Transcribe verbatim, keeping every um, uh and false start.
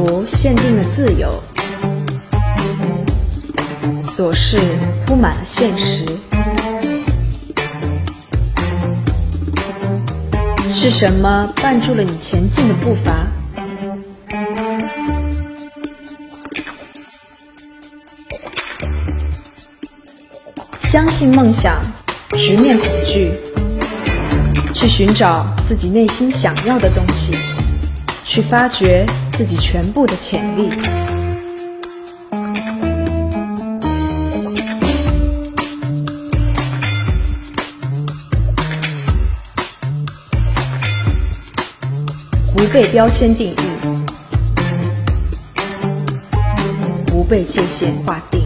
符限定了自由，琐事铺满了现实。是什么绊住了你前进的步伐？相信梦想，直面恐惧，去寻找自己内心想要的东西，去发掘自己全部的潜力。不被标签定义，不被界限划定。